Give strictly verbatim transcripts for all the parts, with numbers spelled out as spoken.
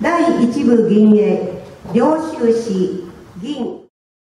だいいち部銀営領収支銀。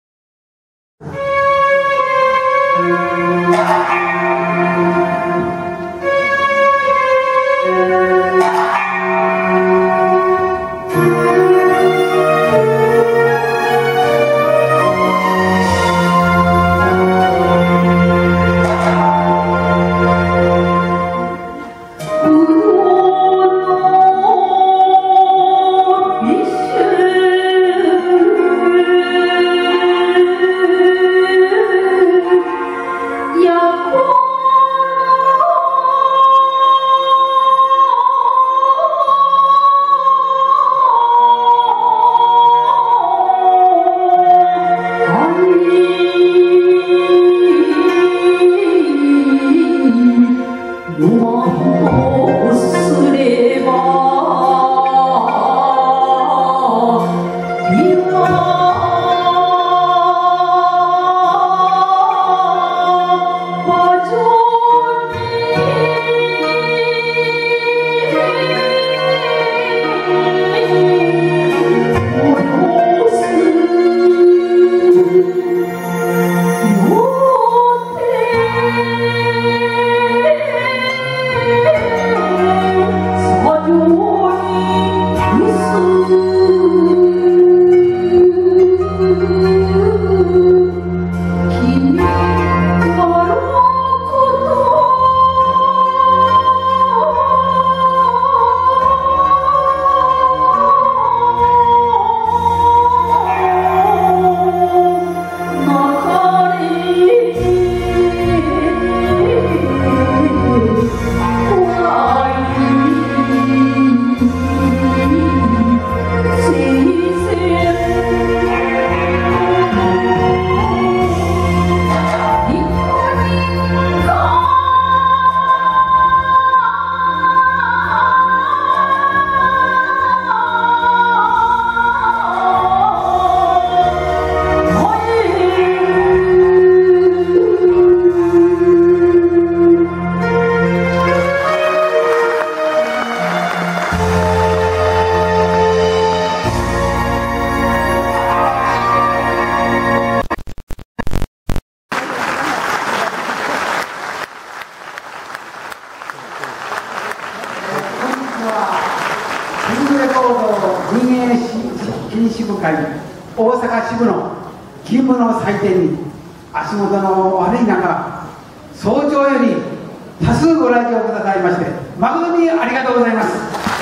大阪支部の勤務の祭典に足元の悪い中、早朝より多数ご来場くださいまして誠にありがとうございます。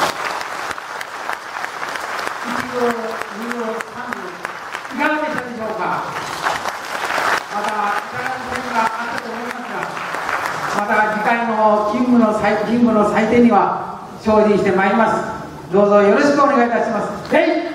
いち号、に号、さん号、いかがでしたでしょうか。またいかがな点があったと思いますが、また次回の勤務の祭勤務の祭典には精進してまいります。どうぞよろしくお願いいたします。